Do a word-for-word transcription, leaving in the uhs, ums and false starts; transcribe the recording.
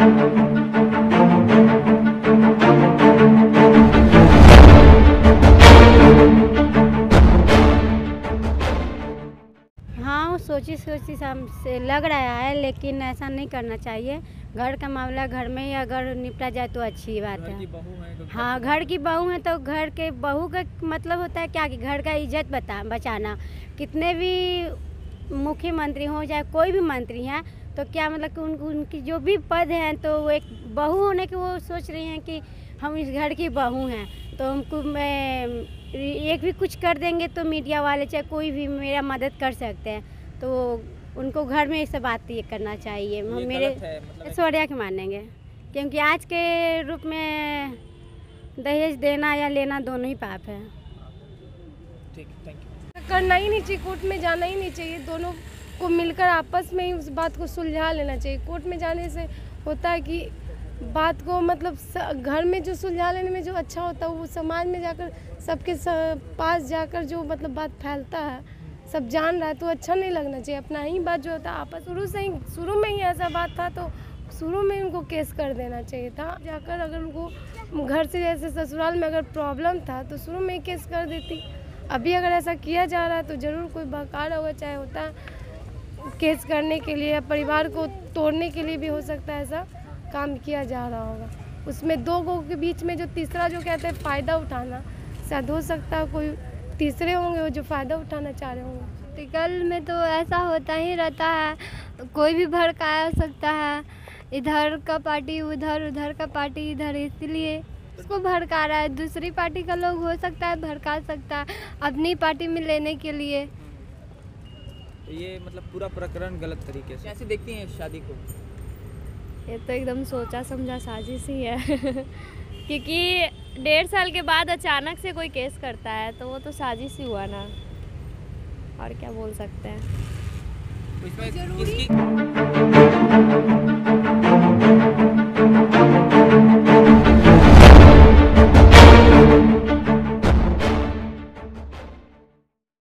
हाँ, सोची सोची से लग रहा है, लेकिन ऐसा नहीं करना चाहिए। घर का मामला घर में ही अगर निपटा जाए तो अच्छी बात है। घर की बहू है तो हाँ, घर की बहू है तो घर के बहू का मतलब होता है क्या कि घर का इज्जत बता बचाना। कितने भी मुख्यमंत्री हो चाहे कोई भी मंत्री हैं तो क्या मतलब कि उन, उनकी जो भी पद हैं तो वो एक बहू होने की वो सोच रही हैं कि हम इस घर की बहू हैं तो हमको मैं एक भी कुछ कर देंगे तो मीडिया वाले चाहे कोई भी मेरा मदद कर सकते हैं, तो उनको घर में इस बात ये करना चाहिए। ये मेरे मतलब ऐश्वर्या के मानेंगे, क्योंकि आज के रूप में दहेज देना या लेना दोनों ही पाप है। ठीक, थैंक यू। करना ही नहीं चाहिए, कोर्ट में जाना ही नहीं चाहिए, दोनों को मिलकर आपस में ही उस बात को सुलझा लेना चाहिए। कोर्ट में जाने से होता है कि बात को मतलब घर में जो सुलझा लेने में जो अच्छा होता है वो समाज में जाकर सबके पास जाकर जो मतलब बात फैलता है, सब जान रहा है तो अच्छा नहीं लगना चाहिए। अपना ही बात जो होता है आपस शुरू से ही शुरू में ही ऐसा बात था तो शुरू में उनको केस कर देना चाहिए था। जाकर अगर उनको घर से जैसे ससुराल में अगर प्रॉब्लम था तो शुरू में ही केस कर देती। अभी अगर ऐसा किया जा रहा है तो ज़रूर कोई बहकारा होगा, चाहे होता है केस करने के लिए, परिवार को तोड़ने के लिए भी हो सकता है ऐसा काम किया जा रहा होगा। उसमें दो लोगों के बीच में जो तीसरा जो कहते हैं फ़ायदा उठाना, शायद हो सकता है कोई तीसरे होंगे वो जो फ़ायदा उठाना चाह रहे होंगे। पॉलिटिकल में तो ऐसा होता ही रहता है, कोई भी भड़का सकता है, इधर का पार्टी उधर, उधर का पार्टी इधर, इसलिए उसको भड़का रहा है। दूसरी पार्टी का लोग हो सकता है भड़का सकता है अपनी पार्टी में लेने के लिए। ये मतलब पूरा प्रकरण गलत तरीके से कैसे देखती हैं इस शादी को? ये तो एकदम सोचा समझा साजिश ही है क्योंकि डेढ़ साल के बाद अचानक से कोई केस करता है तो वो तो साजिश ही हुआ ना, और क्या बोल सकते हैं। इसमें इसकी